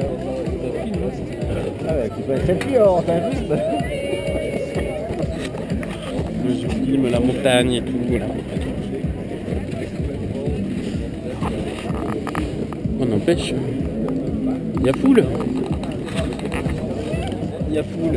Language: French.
Ah ouais, tu peux être plus en t'as vu. Je filme la montagne et tout là. On empêche. Il y a foule. Il y a foule.